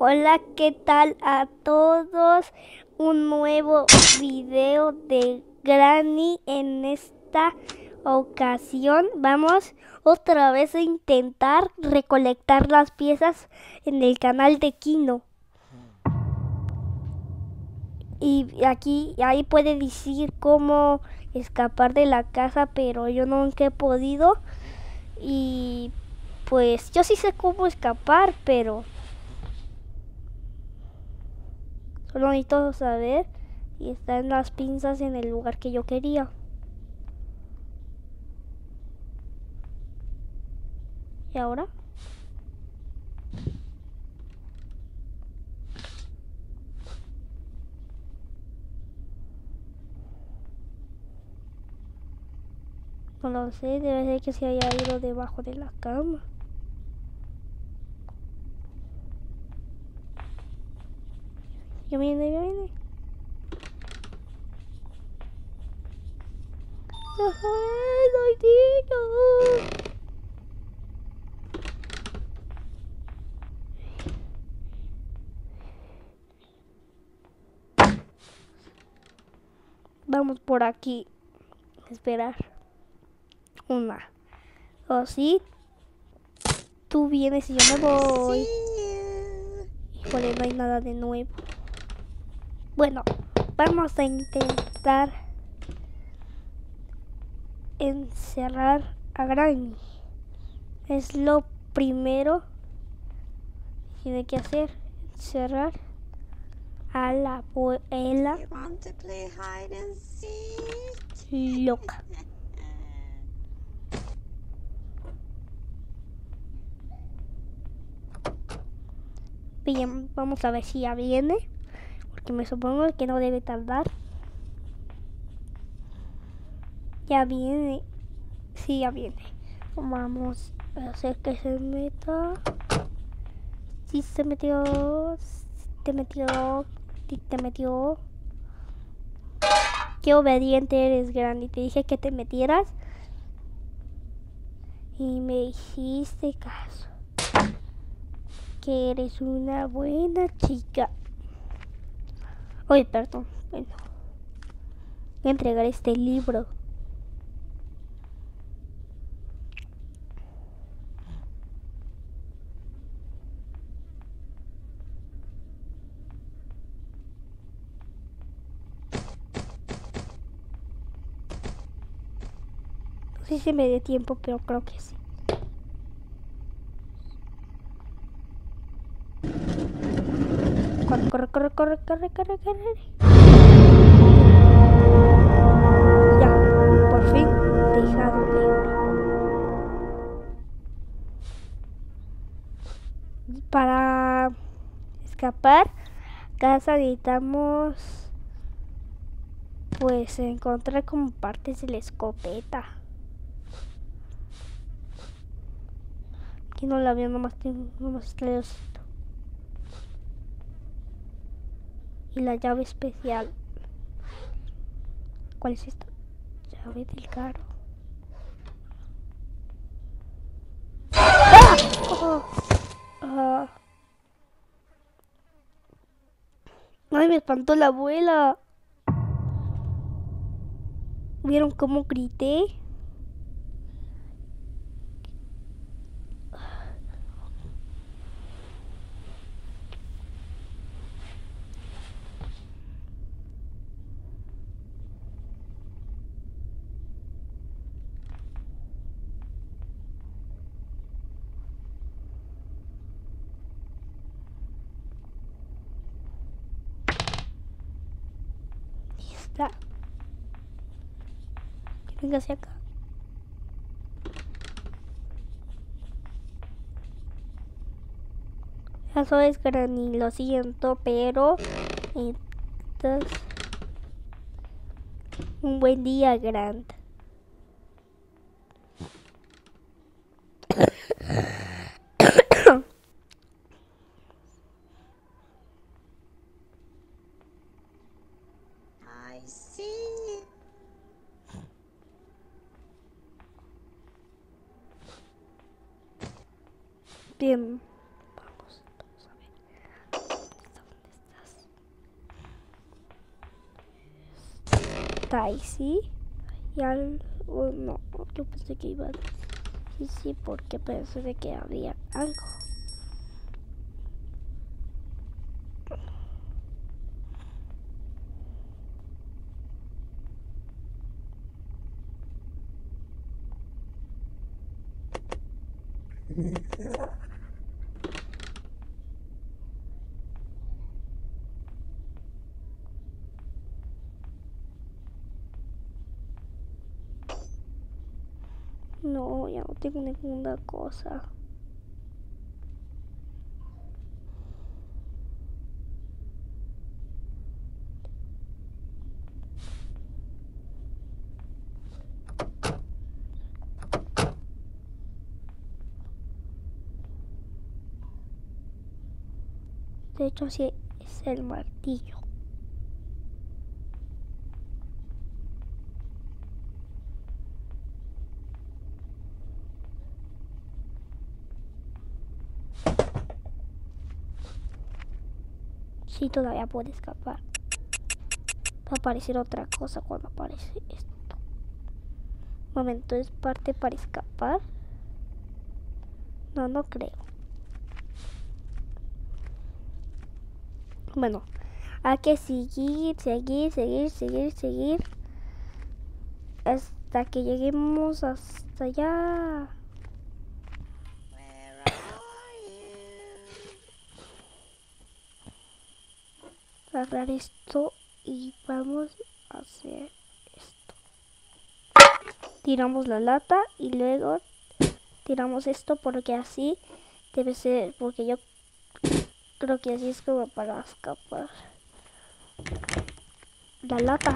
Hola, ¿qué tal a todos? Un nuevo video de Granny. En esta ocasión vamos otra vez a intentar recolectar las piezas en el canal de Kino. Y ahí puede decir cómo escapar de la casa, pero yo nunca he podido. Y pues yo sí sé cómo escapar, pero solo necesito saber y están las pinzas en el lugar que yo quería. ¿Y ahora? No lo sé, debe ser que se haya ido debajo de la cama. Ya viene, ya viene. ¡Ay, soy niño! Vamos por aquí. Esperar. Una. O sí, tú vienes y yo me voy. Híjole, no hay nada de nuevo. Bueno, vamos a intentar encerrar a Granny. Es lo primero que tiene que hacer. Encerrar a la abuela loca. Bien, vamos a ver si ya viene, porque me supongo que no debe tardar. Ya viene, sí, ya viene. Vamos a hacer que se meta. Sí se metió, sí te metió, sí te metió. Qué obediente eres, Granny. Te dije que te metieras y me hiciste caso. Que eres una buena chica. Oye, perdón. Bueno, voy a entregar este libro. No sé si me dé tiempo, pero creo que sí. Corre, corre, corre, corre, corre, corre, corre. Ya, por fin dejado de oro. Para escapar casa necesitamos pues encontrar como partes de la escopeta. Aquí no la veo, nomás está el osito. Y la llave especial. ¿Cuál es esta? Llave del carro. ¡Ah! Oh, ah. Ay, me espantó la abuela. ¿Vieron cómo grité? Ahí está. Que venga hacia acá. Eso es, Granny, lo siento, pero entonces, un buen día, Grant. I see. Bien, vamos a ver. está ahí, ¿sí? Y algo, no, yo pensé que iba a... Sí, porque pensé de que había algo. No, ya no tengo ninguna cosa. De hecho, sí, es el martillo. Sí, todavía puede escapar. Va a aparecer otra cosa cuando aparece esto. Momento, ¿es parte para escapar? No, no creo. Bueno, hay que seguir hasta que lleguemos hasta allá. Agarrar esto y vamos a hacer esto. Tiramos la lata y luego tiramos esto porque así debe ser, porque yo creo que así es como para escapar. La lata.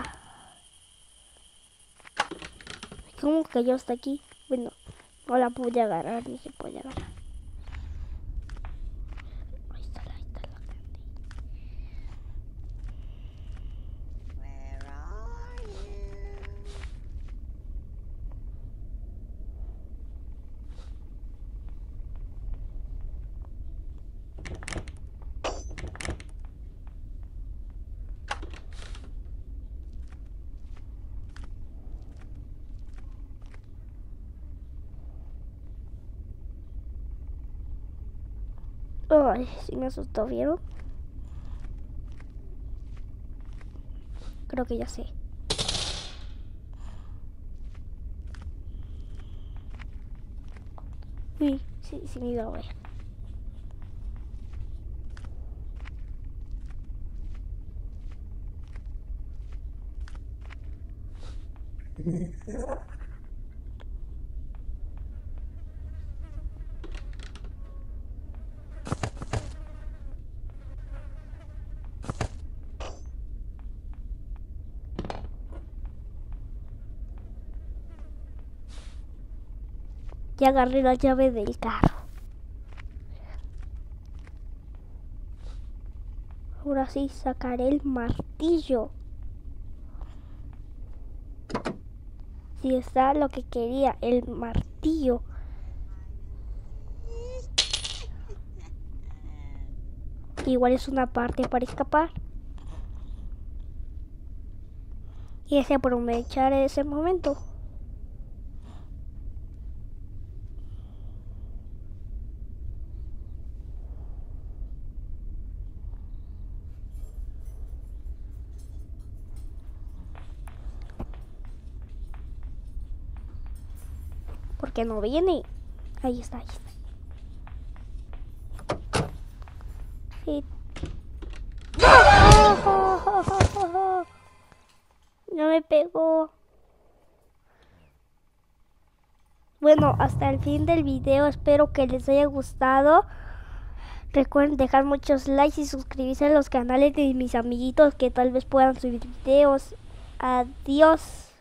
¿Cómo cayó hasta aquí? Bueno, no la pude agarrar, ni se puede agarrar. Ahí está la grande. Where are you? Ay, sí me asustó, ¿vieron? Creo que ya sé. Uy, sí me iba a ver. Ya agarré la llave del carro. Ahora sí sacaré el martillo. Sí está lo que quería, el martillo. Igual es una parte para escapar. Y es aprovechar ese momento. Porque no viene. Ahí está, ahí está. Sí. No me pegó. Bueno, hasta el fin del video. Espero que les haya gustado. Recuerden dejar muchos likes y suscribirse a los canales de mis amiguitos que tal vez puedan subir videos. Adiós.